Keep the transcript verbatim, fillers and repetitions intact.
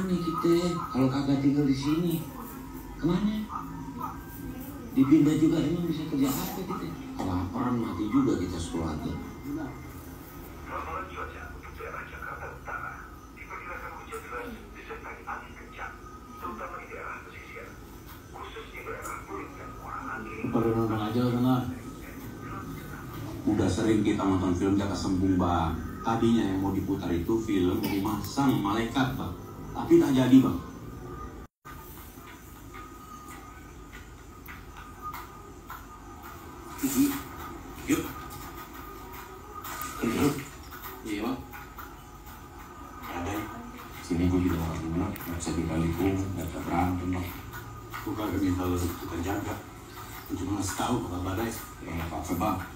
kemana kita kalau kagak tinggal di sini? Kemana? Dipindah juga emang bisa kerja apa kita? Kelaparan mati juga kita sekeluarga. Ramalan cuaca untuk daerah Jakarta Utara diperkirakan hujan deras disertai angin kencang, terutama di daerah pesisir, khusus di daerah Kulit dan Muarangke. Pada nonton aja sana. Udah sering kita nonton film Jaka Sembung, Bang. Tadinya yang mau diputar itu film Rumah Sang Malaikat, Bang. Tapi tak jadi, Bang. Yuk. Yuk. Iya, Bang. Ada. Sini gue juga orang rumah, nggak bisa dibalikin, nggak bisa berantem, Bang. Gue kagak minta lo kita jaga. Gue cuma ngasih tahu bakal badai. Ya nggak apa-apa, Bang.